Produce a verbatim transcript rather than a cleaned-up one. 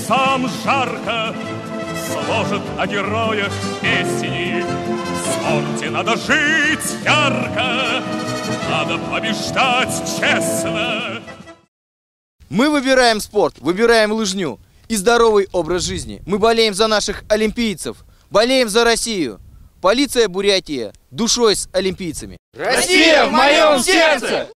сам жарко сложит о героях песни. В спорте надо жить ярко, надо побеждать честно. Мы выбираем спорт, выбираем лыжню и здоровый образ жизни. Мы болеем за наших олимпийцев, болеем за Россию. Полиция Бурятии душой с олимпийцами. Россия в моем сердце!